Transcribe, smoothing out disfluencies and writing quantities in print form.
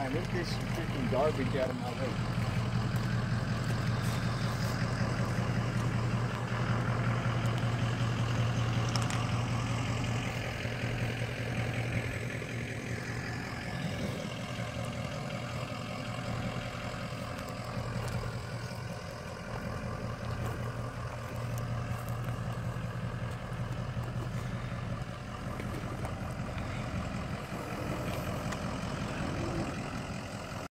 man, look at this freaking garbage out of my way.